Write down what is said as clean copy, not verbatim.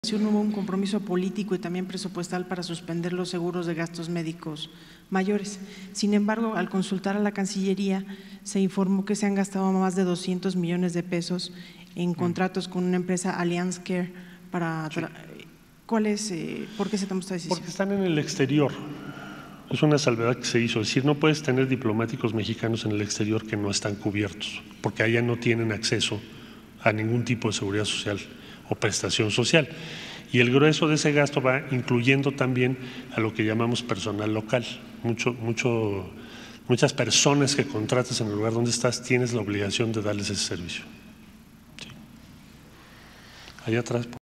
Hubo un compromiso político y también presupuestal para suspender los seguros de gastos médicos mayores. Sin embargo, al consultar a la Cancillería, se informó que se han gastado más de 200 millones de pesos en contratos con una empresa Allianz Care para… Sí. ¿Por qué se tomó esta decisión? Porque están en el exterior. Es una salvedad que se hizo. Es decir, no puedes tener diplomáticos mexicanos en el exterior que no están cubiertos, porque allá no tienen acceso a ningún tipo de seguridad social o prestación social. Y el grueso de ese gasto va incluyendo también a lo que llamamos personal local. Muchas personas que contratas en el lugar donde estás, tienes la obligación de darles ese servicio. Sí. Allá atrás.